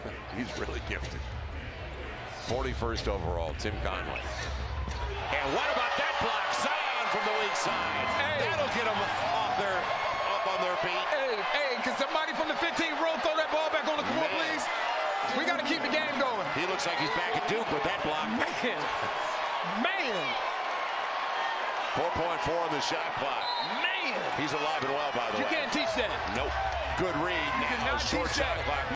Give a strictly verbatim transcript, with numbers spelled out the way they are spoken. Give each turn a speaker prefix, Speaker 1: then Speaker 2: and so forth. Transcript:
Speaker 1: He's really gifted. forty-first overall, Tim Conley. And what about that block? Zion from the weak side. Hey. That'll get them off their, up on their feet.
Speaker 2: Hey, hey, can somebody from the fifteenth row throw that ball back on the court, please? We got to keep the game going.
Speaker 1: He looks like he's back at Duke with that block.
Speaker 2: Man, man.
Speaker 1: four point four on the shot clock.
Speaker 2: Man.
Speaker 1: He's alive and well, by the
Speaker 2: you
Speaker 1: way.
Speaker 2: You can't teach that.
Speaker 1: Nope. Good read.
Speaker 2: You
Speaker 1: now.
Speaker 2: cannot
Speaker 1: Short
Speaker 2: teach
Speaker 1: shot
Speaker 2: that.
Speaker 1: clock.